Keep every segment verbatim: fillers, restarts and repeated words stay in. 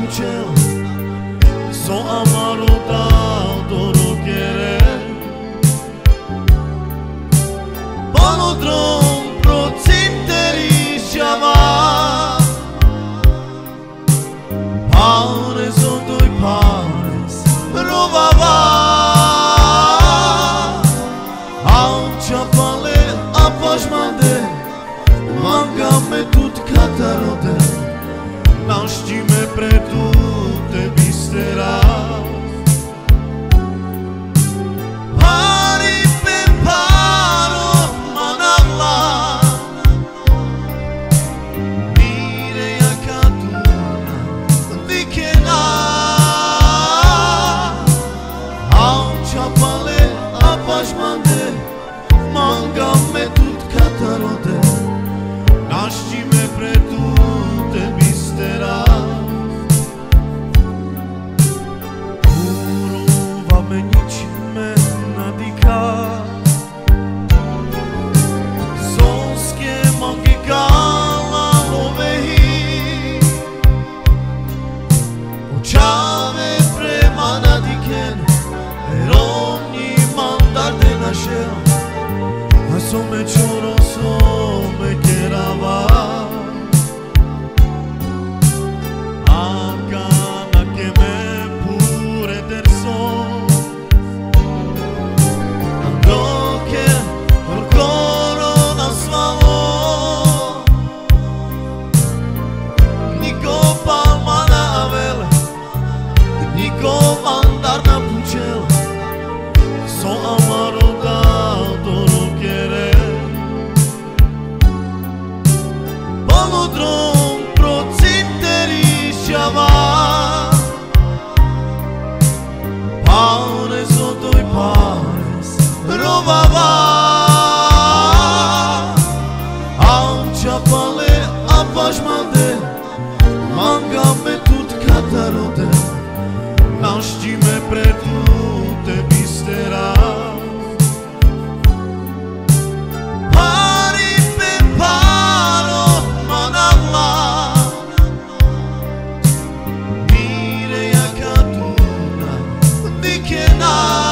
pucel so amaro dal doro kere Palodrom procinteri shava Pares o doi pares rovava Alçapale apașmande Manga me tut katarode Naștime predute bistera Pari pe paro manalla Mireia caduna dikena Alçapale apașmande Manga me tut katarode Naștime predute bistera Urova me nič me nadika Zonske mangi gala lovehi Očave prema nadiken Erovni mandar de našel A some čoro some kerava Akana ke me pure derso Andoke orgoro nasvalo Niko palma na vele Niko mandar na pucel So amaro dal doro kere Palodrom procinteri shava Pares o doi pares rovava Alçapale apașmande Manga me tut katarode Naștime predute bistera Pari pe paro manalla Mireia caduna dikena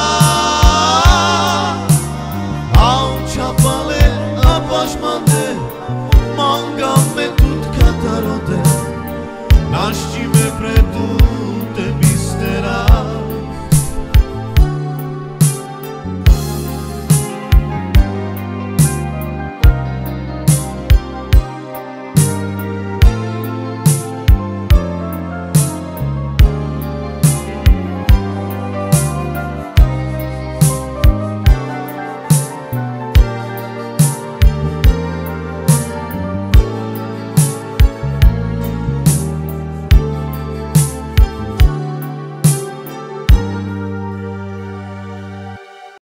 Alçapale apașmande Manga me tut katarode Naștime predute